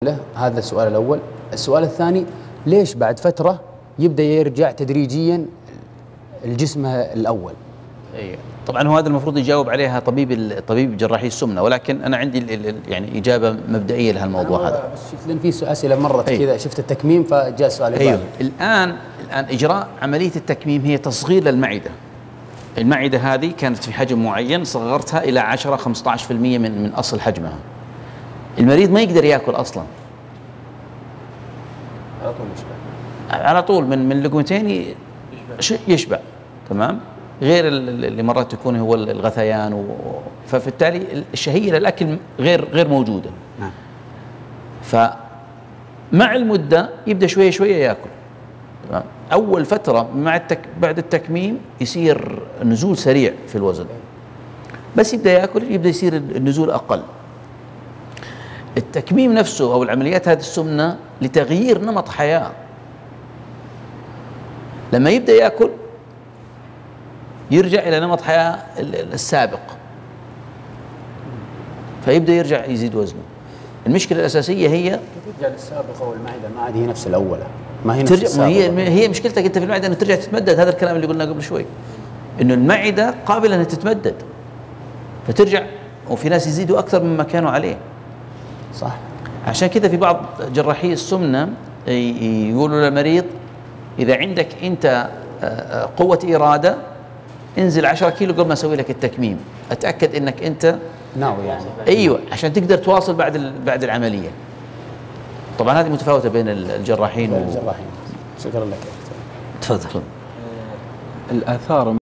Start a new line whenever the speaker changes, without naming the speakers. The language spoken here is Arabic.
هذا السؤال الأول. السؤال الثاني، ليش بعد فترة يبدأ يرجع تدريجيا الجسم الأول؟
أي طبعا هو هذا المفروض يجاوب عليها طبيب جراحي السمنة، ولكن أنا عندي يعني إجابة مبدئية لهالموضوع هذا.
بس شفت لأن في أسئلة مرت كذا، شفت التكميم فجاء سؤال.
أيوه. الآن إجراء عملية التكميم هي تصغير للمعدة. المعدة هذه كانت في حجم معين، صغرتها إلى 10-15% من أصل حجمها. المريض ما يقدر يأكل أصلا،
على طول يشبع،
على طول من لقمتين يشبع. تمام. غير اللي مرات يكون هو الغثيان فبالتالي الشهية للأكل غير موجودة.
نعم.
فمع المدة يبدأ شوية شوية يأكل. تمام. أول فترة بعد التكميم يصير نزول سريع في الوزن، بس يبدأ يأكل يبدأ يصير النزول أقل. التكميم نفسه أو العمليات هذه السمنة لتغيير نمط حياة. لما يبدأ يأكل يرجع إلى نمط حياة السابق، فيبدأ يرجع يزيد وزنه. المشكلة الأساسية هي
ترجع للسابقة، والمعدة ما عاد هي نفس الأولى، ما هي نفس
ترجع.
السابقة.
هي مشكلتك أنت في المعدة أنها ترجع تتمدد. هذا الكلام اللي قلناه قبل شوي، إنه المعدة قابلة أنها تتمدد فترجع، وفي ناس يزيدوا أكثر مما كانوا عليه.
صح.
عشان كذا في بعض جراحي السمنة يقولوا للمريض إذا عندك أنت قوة إرادة انزل 10 كيلو قبل ما أسوي لك التكميم، أتأكد أنك أنت
ناوي يعني.
أيوة، عشان تقدر تواصل بعد العملية. طبعا هذه متفاوتة بين الجراحين
الجراحين. شكرا لك.
تفضل.
الآثار